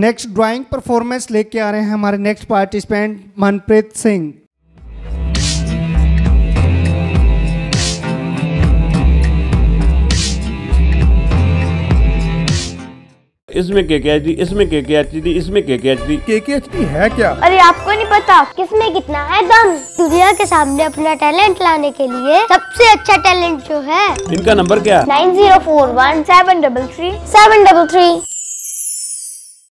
Next drawing performance लेके आ रहे हैं हमारे नेक्स्ट पार्टिसिपेंट मनप्रीत सिंह। इसमें KKHD, इसमें KKHD, इसमें KKHD। KKHD है क्या? अरे आपको नहीं पता किसमें कितना है दम। दुनिया के सामने अपना टैलेंट लाने के लिए सबसे अच्छा टैलेंट जो है। इनका नंबर क्या? 9041 733 733।